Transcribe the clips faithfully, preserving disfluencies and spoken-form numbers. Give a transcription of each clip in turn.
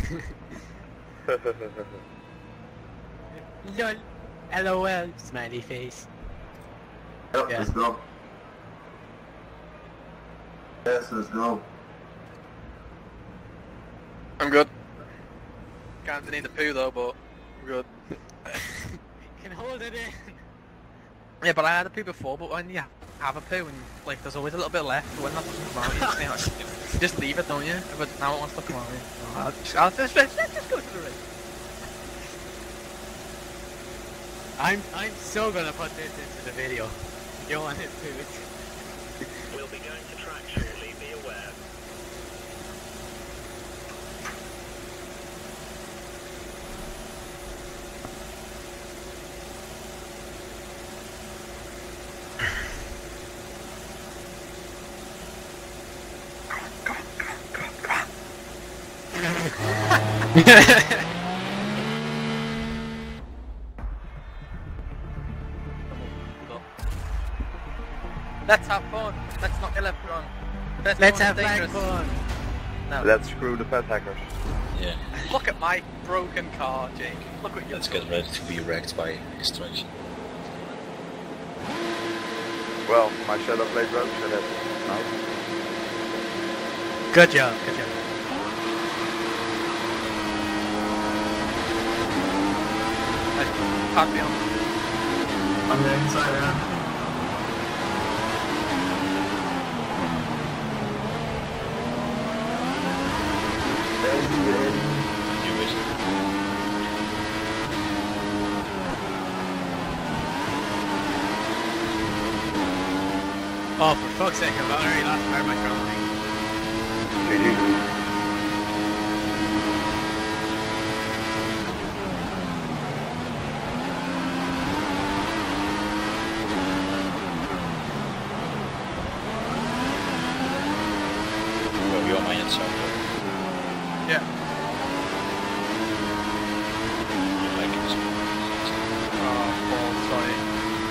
Lol. LOL. Smiley face. Yep, Yeah. let's go. Yes, let's go. I'm good. Kinda need a poo though, but I'm good. Can hold it in. Yeah, but I had a poo before, but when you have a poo and like there's always a little bit left, when that doesn't come out, you just, you know, you just leave it, don't you? But now it wants to come out. No, I'll just, I'll just, let's just go to the race. I'm I'm so gonna put this into the video. You want it to? We'll be going to track shortly, be aware. Let's have fun. Let's not get left wrong. Best Let's one have is fun. dangerous. No. Let's screw the pet hackers. Yeah, Look at my broken car, Jake. Look what you've let's done. get ready to be wrecked by extraction. Well, my shadow blade road should have nice. Good job. Good job. Pass me on. On the inside, yeah. Do it. Oh, for fuck's sake! I've already lost part of my crawling. G G. Well, you're my inside. Yeah. You like it. Oh, Paul, sorry.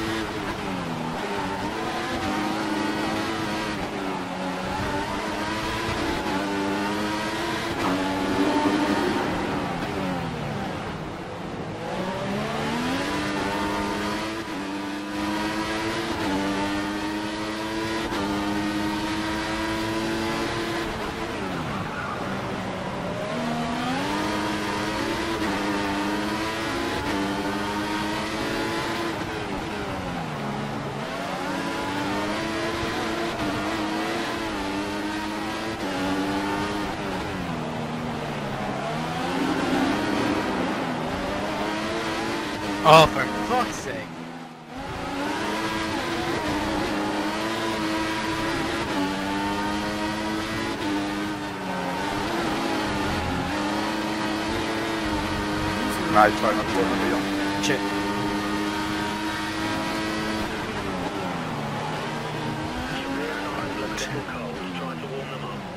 Oh, for fuck's sake! Nice try not to over the wheel. Shit. Your rear tires look a little cold. Try to warm them up.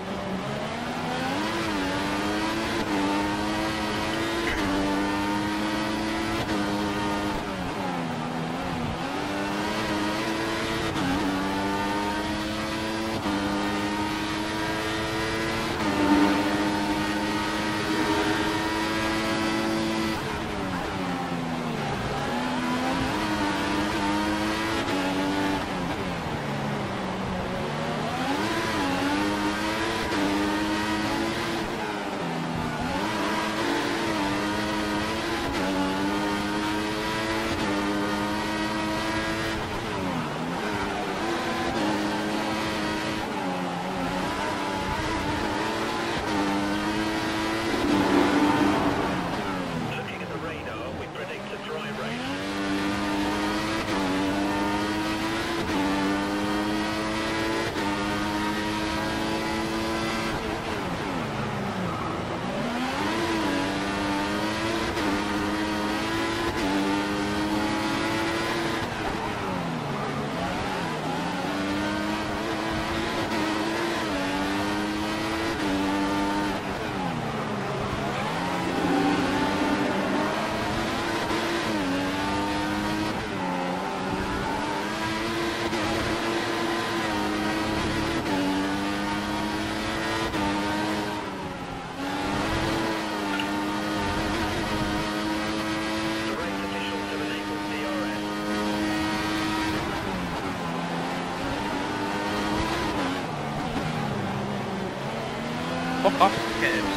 Fuck off, kids.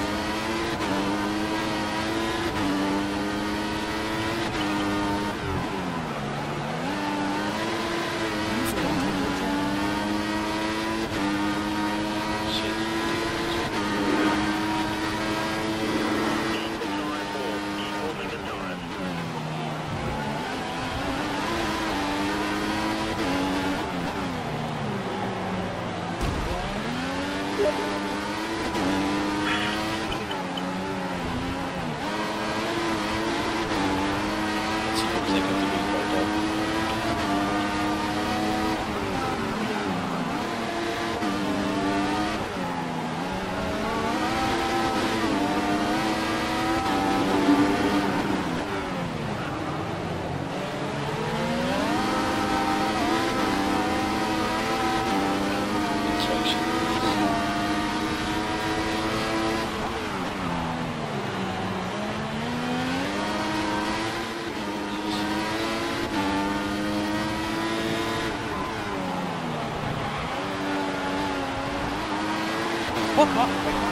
Fuck off.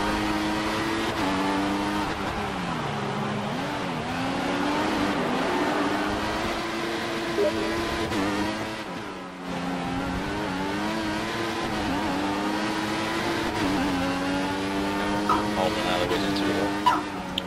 All the alleyways into the wall.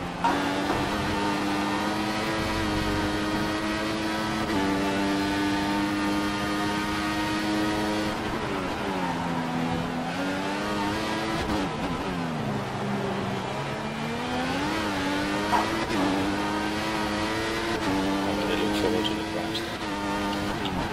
I really look forward to the crash then.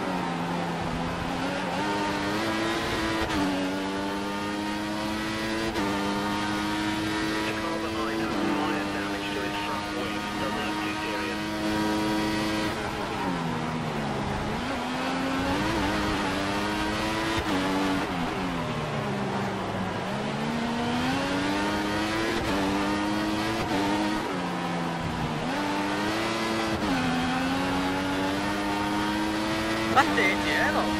That's it, yeah, look.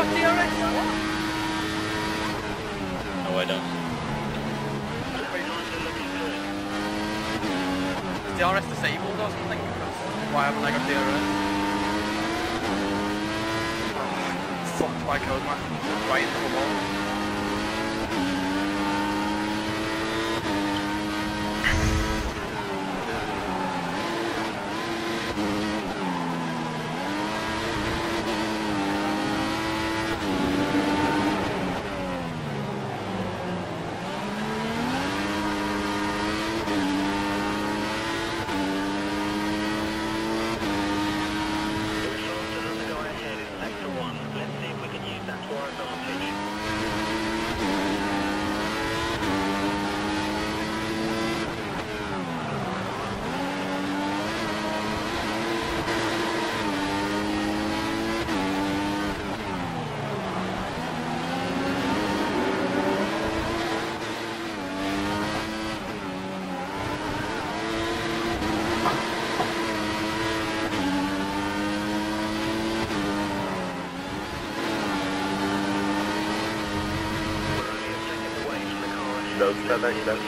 got D R S? What? No, I don't. Is D R S disabled or something? Because why haven't I got D R S? Oh, fucked my code, man. Right into the wall. Those that like that.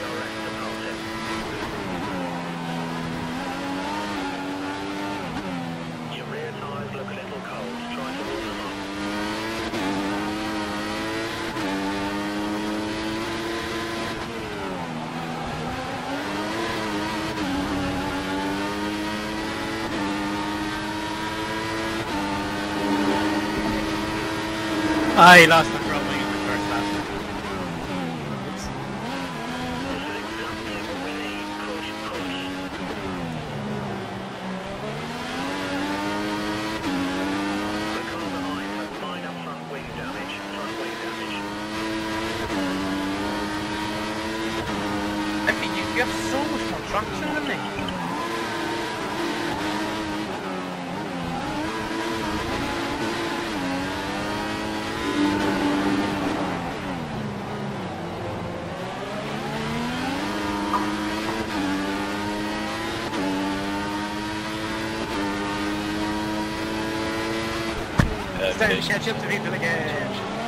Your rear tires look a little cold. Try to warm them up. I lost my throttling in the first lap. Oops. This is exactly what we need. Push, push. The car behind has minor front wing damage. Front wing damage. I mean, you, you have so much more traction than me. Uh, Starting to Fish. catch up to people again.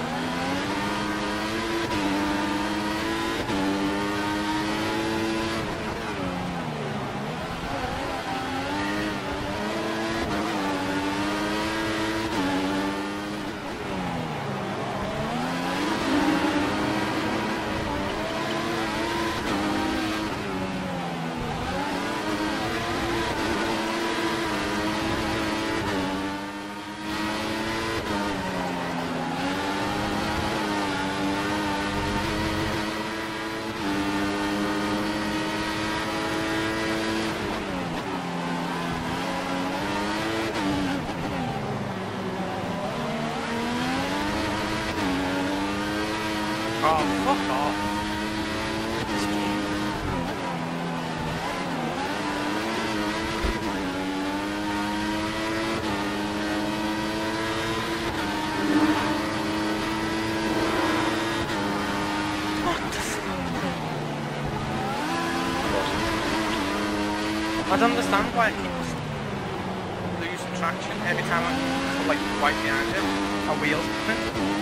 Oh, fuck off. I don't understand why it keeps losing traction every time I'm like right behind it. Our wheels spin.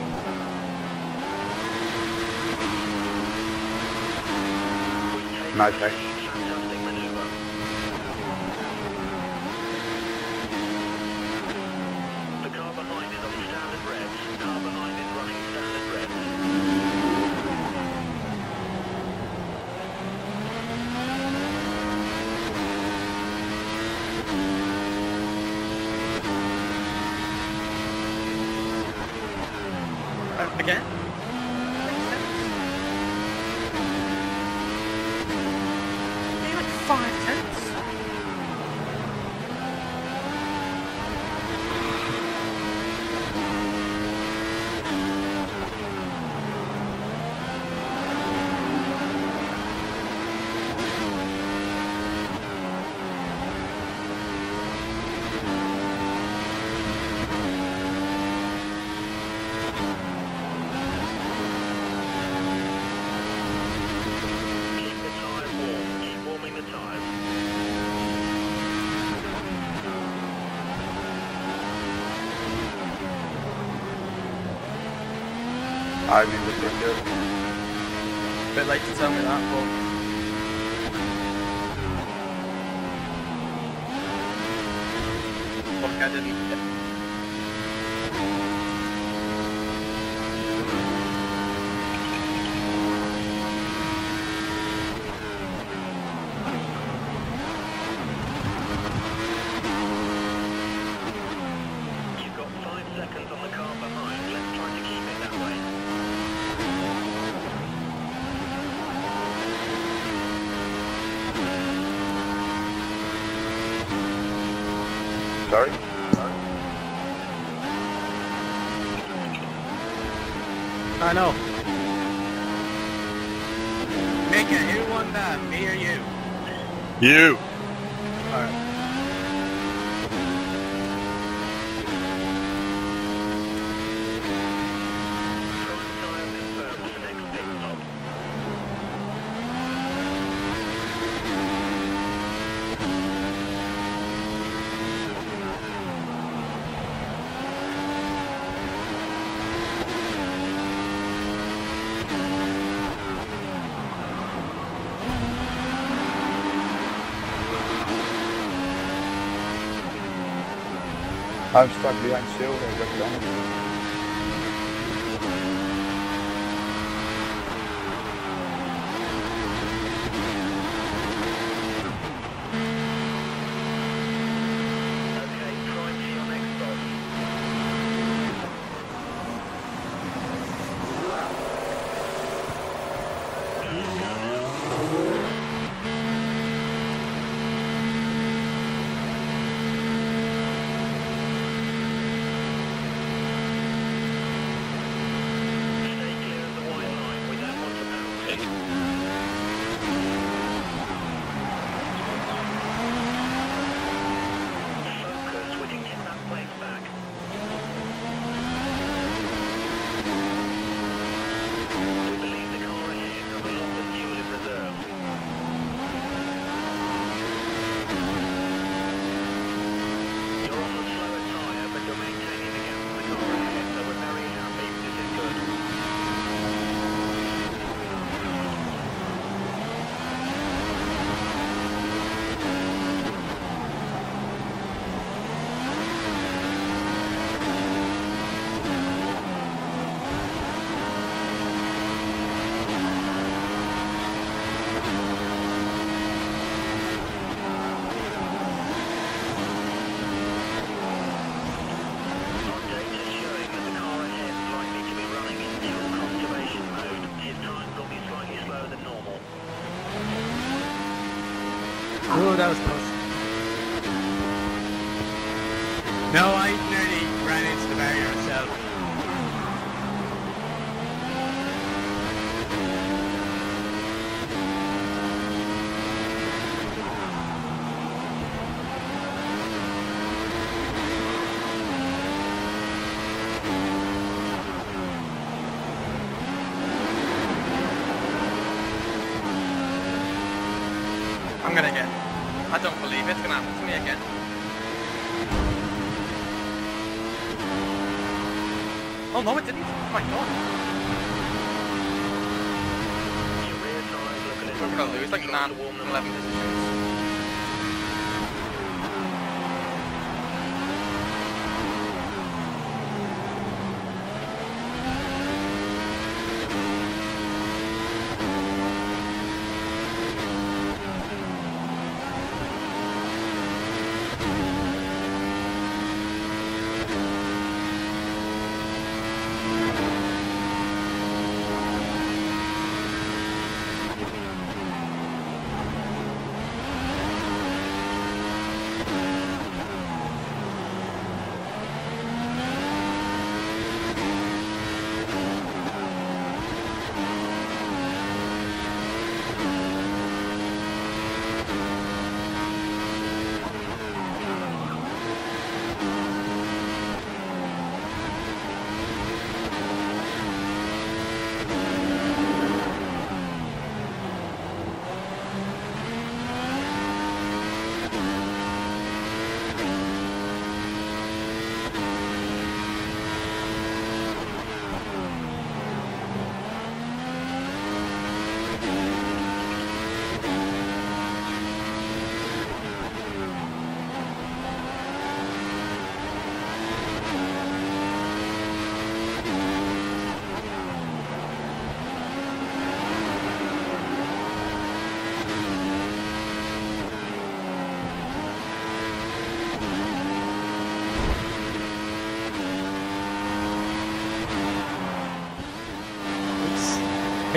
Nice, nice. Fantastic maneuver. The car behind is on standard revs. Car behind is running standard revs. Uh, again? Maybe like five tenths. I mean, the ticket. Bit late to tell me that, but fuck, I didn't. You've got five seconds on the car behind. Let's try to keep it that way. Sorry? I know. Mika, who won that? Me or you? You! Alright. Prime time confirmed for next pit stop. I'm stuck behind Silver, I got done. Okay, prime to your next stop. Stay clear of the white line. We don't want a penalty. Focus, we can get that place back. We believe the car ahead has a lot of fuel in reserve. You're on a slower tyre, but you're maintaining the gap with the car ahead, so we're very happy. This is good. Our data showing that the car ahead is likely to be running in fuel conservation mode. His times will be slightly slower than normal. Ooh, that was close. No, I nearly ran into the barrier myself. I'm gonna get. I don't believe it's gonna happen to me again. Oh no, it didn't. Oh my god. Your rear tyres look a little I'm gonna lose like Try nine, to warm them up. eleven positions.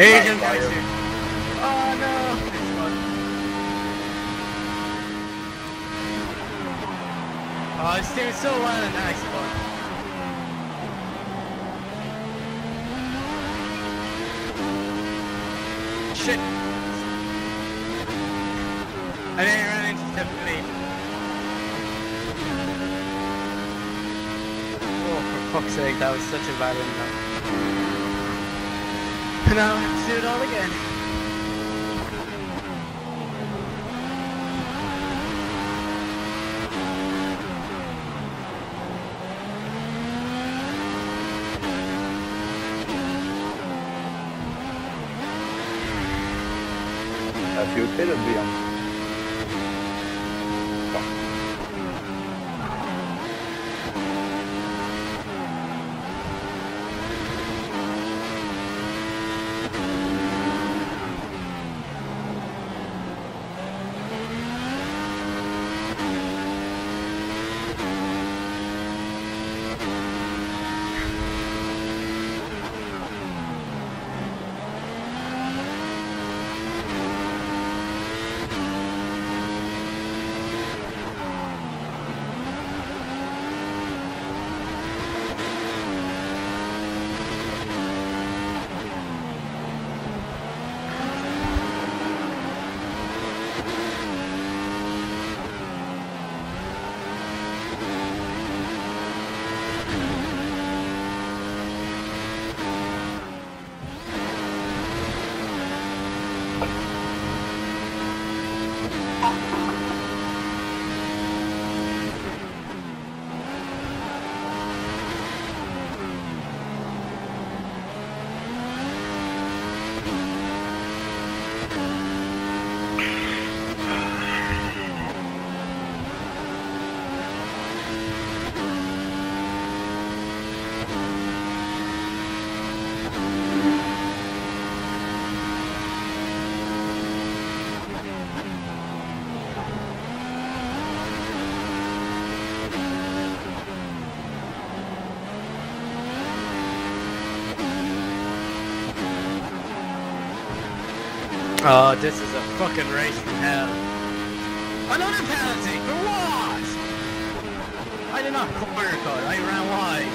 Asian Fire. guys here. Oh no! Next one. Oh, it's doing so well in the next one. Shit! I didn't run into seventh lead. Oh, for fuck's sake, that was such a bad one. And now I have to do it all again. If you didn't be on. Oh, this is a fucking race from hell. Another penalty for what? I did not corner cut, I ran wide.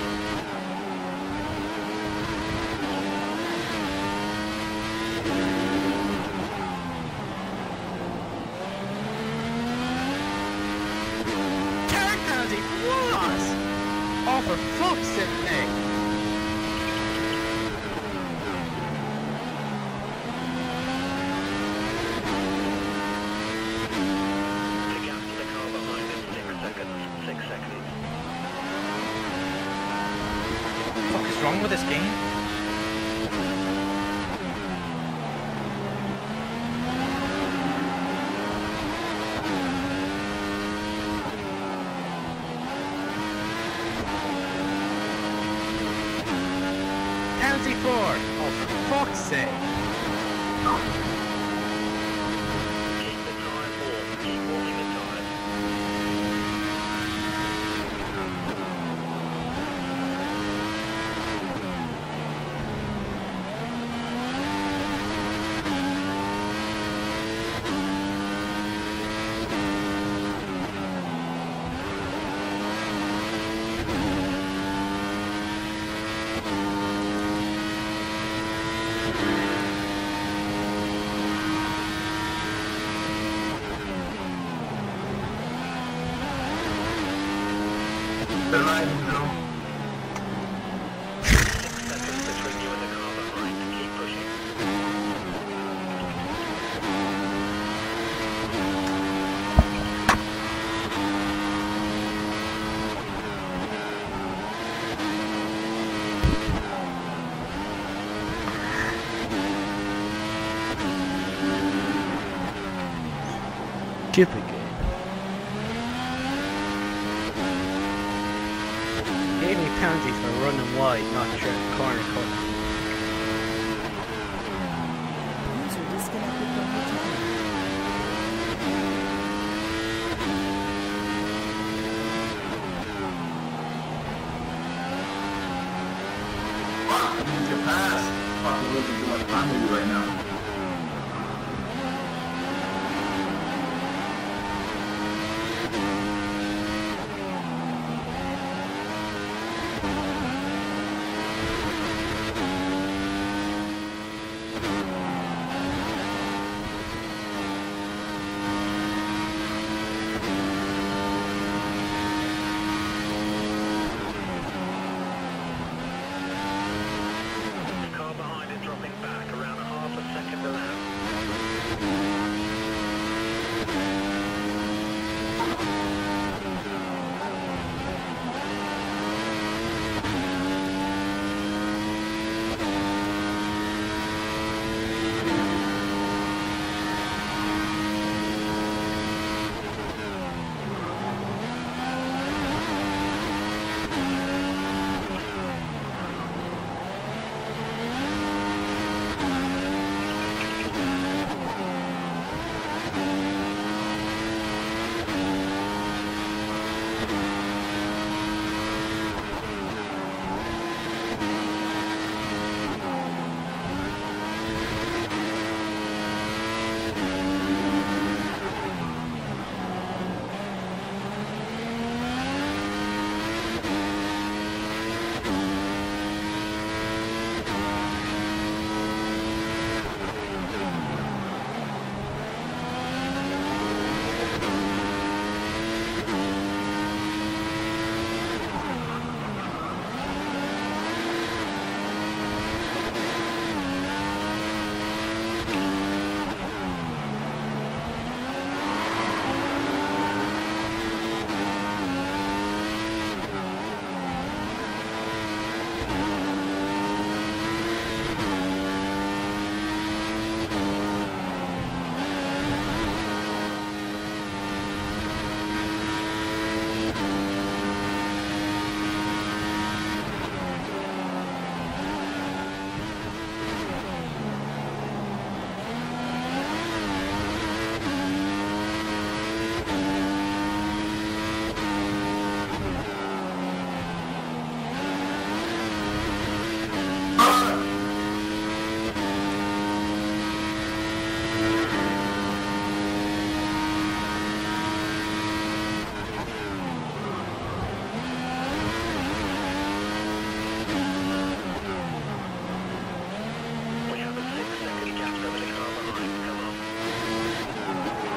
Third penalty for what? Oh, for fuck's sake. What is wrong with this game? Penalty four. Oh, for fuck's sake. Keep the time warm. Keep warming the tires. The line is low. Seconds between you and the car behind. Keep pushing. Stupid game. Gave me penalty for running wide, not through the corner cut. User disconnected from the channel. Fuck, I need to pass. Fucking losing too much time with you right now. The car behind is dropping back around a half a second a lap. We have a six second gap over the car behind. Come on.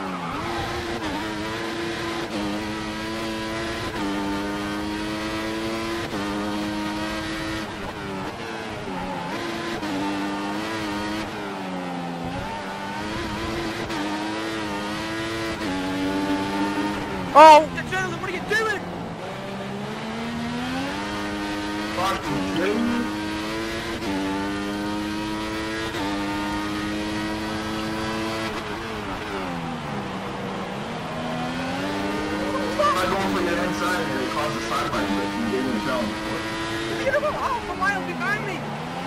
Oh, gentlemen, what are you doing? Fucking kidding me? Am I going for your inside and it caused a sideline, but you didn't even tell me. You're about half a mile behind me.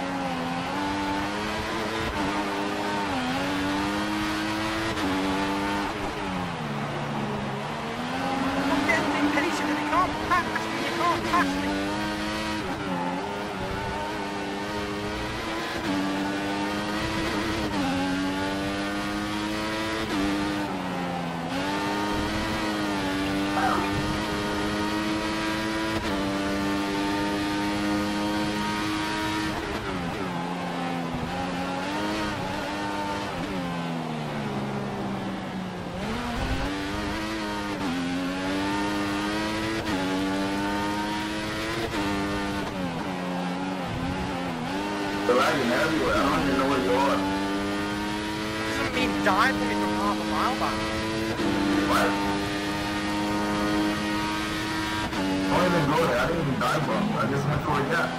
I'm getting impatient and you can't pass me. You can't pass me. They're lagging everywhere. I don't even know where you are. Doesn't mean die for me from half a mile back. What? I don't even go there. I didn't even dive bomb. I just went for a gap.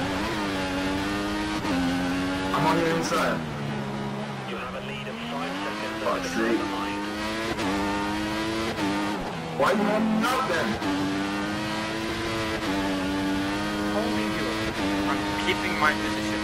I'm on your inside. You have a lead of five seconds over Fuck's the car sake. behind. Why you want me up then? Holding you. I'm keeping my position.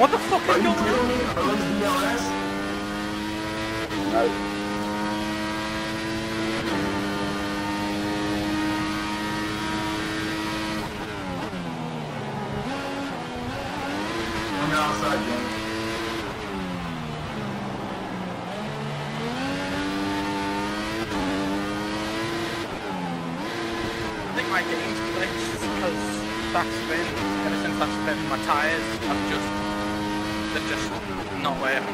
What the fuck Are is you going on? kidding me? Are those D L S? No. I'm outside, James. I think my game's glitched because that's been, ever since that's been, my tyres have just, they're just not working.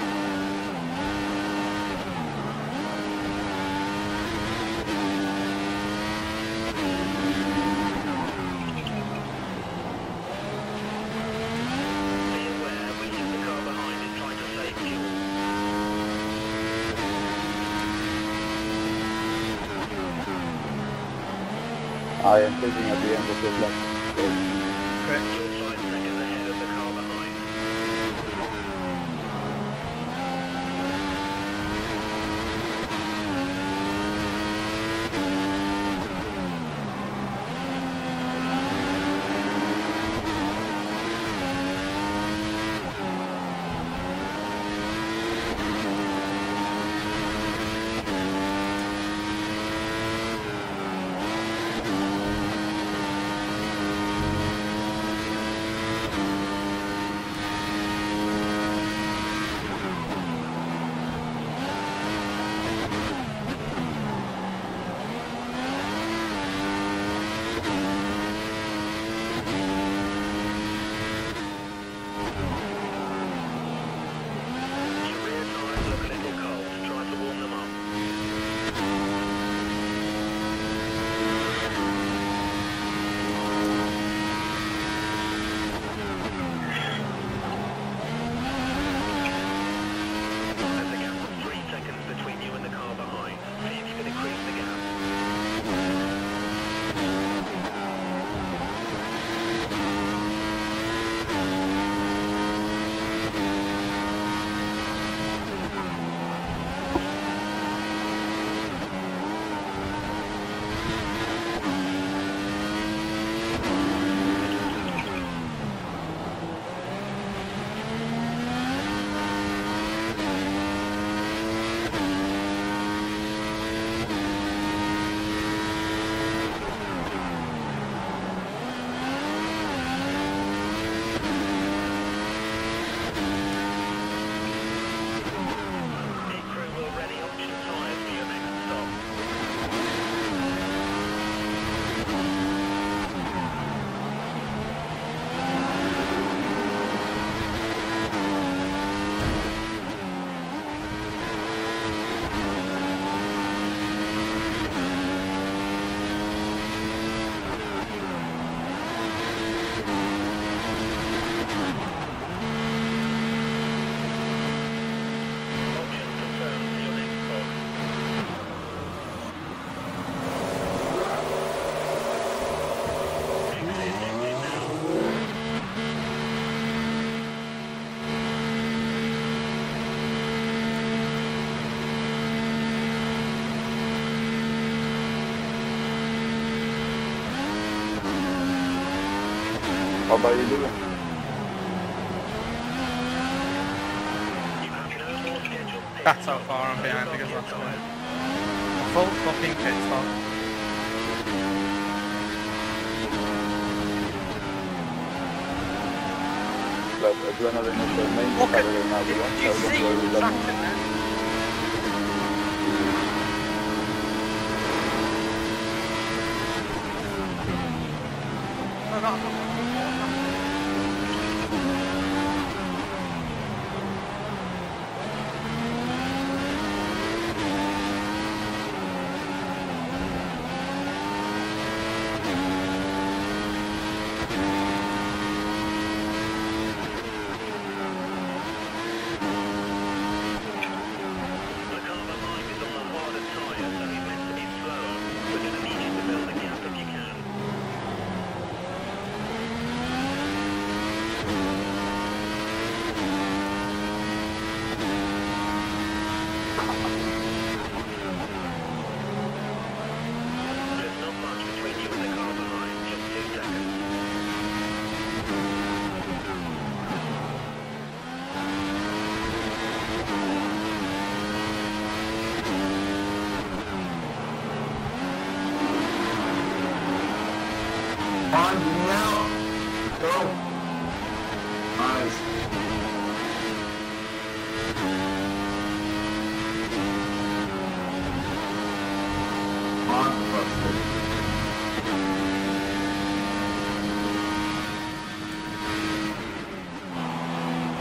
Be aware, we hit the car behind is trying to save fuel. I am taking at the end of this lap. Correct. You're five seconds ahead of the car behind. Your rear tyres look a little cold. Try to warm them up. There's a gap of three seconds between you and the car behind. See if you can increase the gap. Pit crew will ready option tyres for your next stop. Option confirmed for your next spot. Exit, exit now. How about you doing? You have no more scheduled pit That's how stops. far I'm behind because Lock your that's tyres. a full fucking pit stop. But adrenaline is the main Look at, competitor now. do but you I don't see know where the we're traction there? No, not, not. The car behind is on the harder tyre, so he's meant to be slower. We're going to need you to build a gap if you can.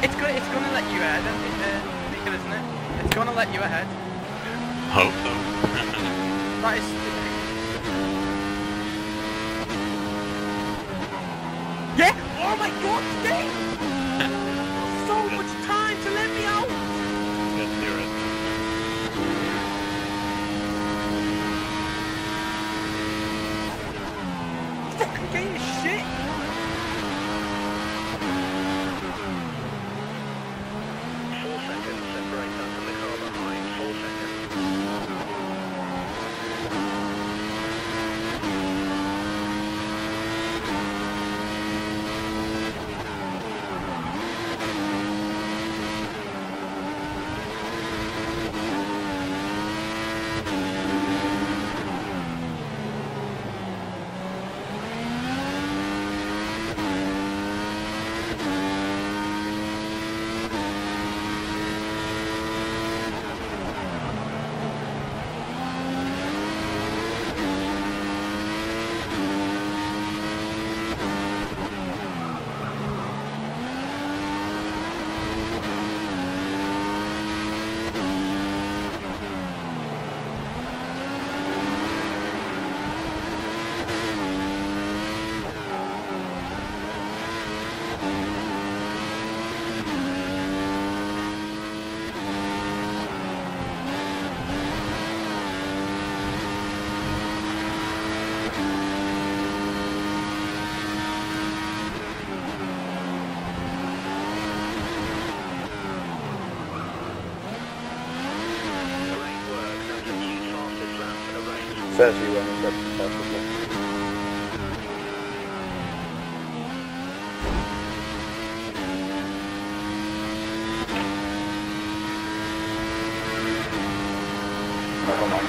It's gonna, it's gonna let you ahead, uh, Mika, isn't it? It's gonna let you ahead. Hope so. That is. Yeah! Oh my god, Steve! So much time to let me out! Let's hear it. Fucking game is shit! Four seconds separate us from the car behind. Four seconds. Says you when it's up to possible. Never mind.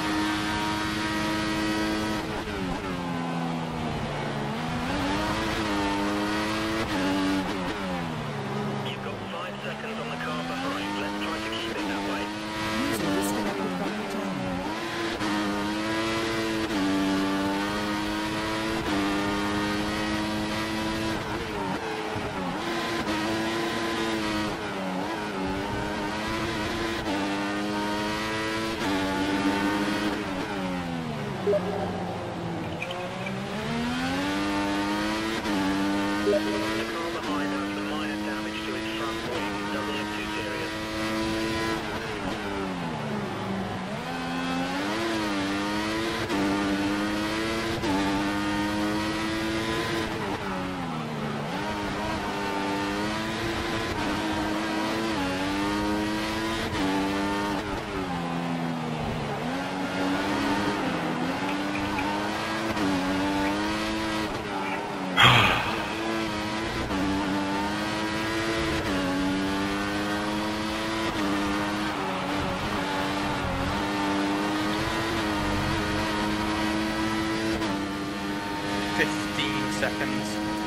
You've got five seconds on the car behind. Let's try to keep it that way. User disconnected from the channel. The car behind has some minor damage to its front wing. Doesn't look too serious. Fifteen seconds.